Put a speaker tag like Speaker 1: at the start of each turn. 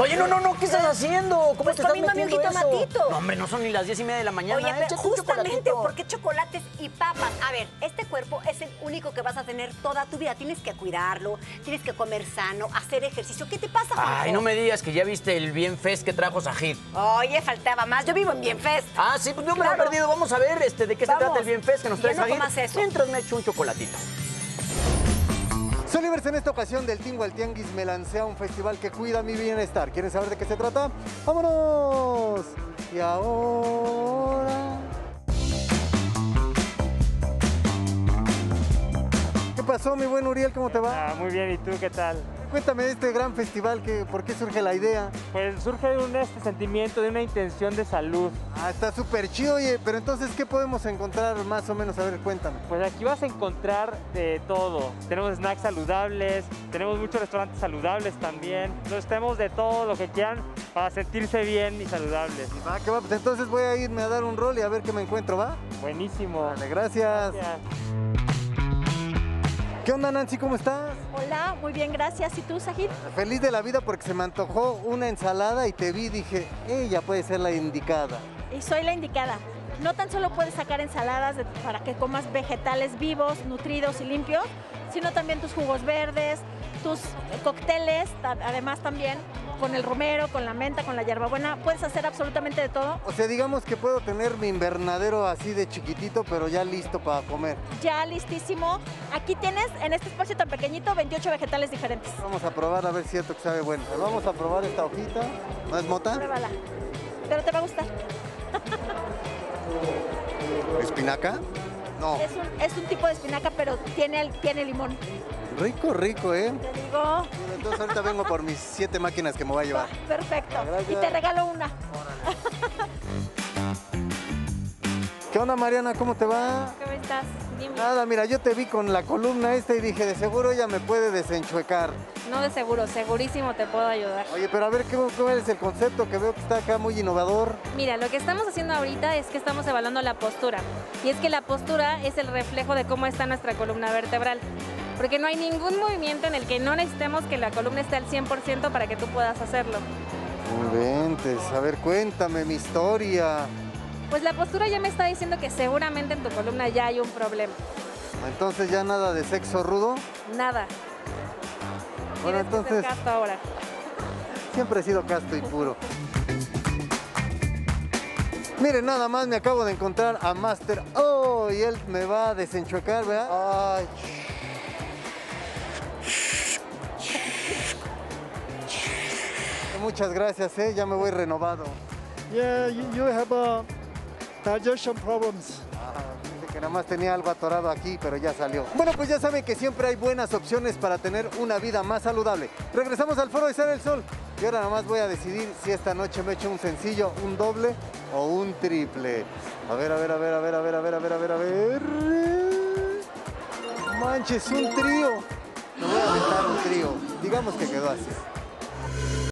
Speaker 1: Oye, no, ¿qué estás haciendo? ¿Cómo
Speaker 2: Pues
Speaker 1: te estás
Speaker 2: comiendo
Speaker 1: metiendo
Speaker 2: un jitomatito.
Speaker 1: eso? No, hombre, no son ni las 10:30 de la mañana.
Speaker 2: Oye, pero
Speaker 1: Échate un
Speaker 2: justamente
Speaker 1: chocolatito.
Speaker 2: porque chocolates y papas. A ver, este cuerpo es el único que vas a tener toda tu vida. Tienes que cuidarlo, tienes que comer sano, hacer ejercicio. ¿Qué te pasa, Juanjo?
Speaker 1: Ay, no me digas que ya viste el Bien Fest que trajo Sajid.
Speaker 2: Oye, faltaba más. Yo vivo en Bienfest.
Speaker 1: Ah, sí, pues yo me lo he
Speaker 2: Claro.
Speaker 1: perdido. Vamos a ver de qué se
Speaker 2: Vamos.
Speaker 1: trata el Bien Fest que nos
Speaker 2: Y
Speaker 1: trae
Speaker 2: ya no
Speaker 1: Sajid.
Speaker 2: comas eso.
Speaker 1: Mientras me echo un chocolatito.
Speaker 3: Soy Livers. En esta ocasión del Tingo al Tianguis me lancé a un festival que cuida mi bienestar. ¿Quieren saber de qué se trata? ¡Vámonos! Y ahora... ¿Qué pasó, mi buen Uriel? ¿Cómo te va?
Speaker 4: Muy bien, ¿y tú qué tal?
Speaker 3: Cuéntame de este gran festival, ¿por qué surge la idea?
Speaker 4: Pues surge de un sentimiento, de una intención de salud.
Speaker 3: Ah, está súper chido, oye, pero entonces, ¿qué podemos encontrar más o menos? A ver, cuéntame.
Speaker 4: Pues aquí vas a encontrar de todo. Tenemos snacks saludables, tenemos muchos restaurantes saludables también. Entonces tenemos de todo lo que quieran para sentirse bien y saludables.
Speaker 3: Va, que va, pues entonces voy a irme a dar un rol y a ver qué me encuentro, ¿va?
Speaker 4: Buenísimo.
Speaker 3: Vale, gracias.
Speaker 4: Gracias.
Speaker 3: ¿Qué onda, Nancy? ¿Cómo estás?
Speaker 5: Hola, muy bien, gracias. ¿Y tú, Sajid?
Speaker 3: Feliz de la vida porque se me antojó una ensalada y te vi y dije, ella puede ser la indicada.
Speaker 5: Y soy la indicada. No tan solo puedes sacar ensaladas para que comas vegetales vivos, nutridos y limpios, sino también tus jugos verdes, tus cócteles, además también con el romero, con la menta, con la hierbabuena. Puedes hacer absolutamente de todo.
Speaker 3: O sea, digamos que puedo tener mi invernadero así de chiquitito, pero ya listo para comer.
Speaker 5: Ya listísimo. Aquí tienes, en este espacio tan pequeñito, 28 vegetales diferentes.
Speaker 3: Vamos a probar a ver si es cierto que sabe bueno. Vamos a probar esta hojita. ¿No es mota?
Speaker 5: Pruébala. Pero te va a gustar.
Speaker 3: ¿Espinaca? No.
Speaker 5: Es un tipo de espinaca, pero tiene limón.
Speaker 3: Rico, rico, ¿eh?
Speaker 5: Te digo,
Speaker 3: Entonces ahorita vengo por mis 7 máquinas que me voy a llevar.
Speaker 5: perfecto.
Speaker 3: Gracias.
Speaker 5: Y te regalo una.
Speaker 3: ¿Qué onda, Mariana? ¿Cómo te va?
Speaker 6: ¿Cómo estás? Dime.
Speaker 3: Nada, mira, yo te vi con la columna esta y dije, de seguro ella me puede desenchuecar.
Speaker 6: No de seguro, segurísimo te puedo ayudar.
Speaker 3: Oye, pero a ver, ¿cuál es el concepto? Que veo que está acá muy innovador.
Speaker 6: Mira, lo que estamos haciendo ahorita es que estamos evaluando la postura. Y es que la postura es el reflejo de cómo está nuestra columna vertebral. Porque no hay ningún movimiento en el que no necesitemos que la columna esté al 100% para que tú puedas hacerlo.
Speaker 3: No inventes, a ver, cuéntame mi historia.
Speaker 6: Pues la postura ya me está diciendo que seguramente en tu columna ya hay un problema.
Speaker 3: Entonces ya nada de sexo rudo.
Speaker 6: Nada.
Speaker 3: Bueno,
Speaker 6: Tienes que ser
Speaker 3: entonces
Speaker 6: casto ahora.
Speaker 3: siempre he sido casto y puro. Miren, nada más me acabo de encontrar a Master. Oh, y él me va a desenchuecar, ¿verdad? Ay. Muchas gracias, ya me voy renovado.
Speaker 7: Yeah, you have digestion problems.
Speaker 3: Dice que nada más tenía algo atorado aquí, pero ya salió. Bueno, pues ya saben que siempre hay buenas opciones para tener una vida más saludable. Regresamos al Foro de Sale el Sol. Y ahora nada más voy a decidir si esta noche me echo un sencillo, un doble o un triple. A ver. Manches, un trío. Me voy a aventar un trío. Digamos que quedó así.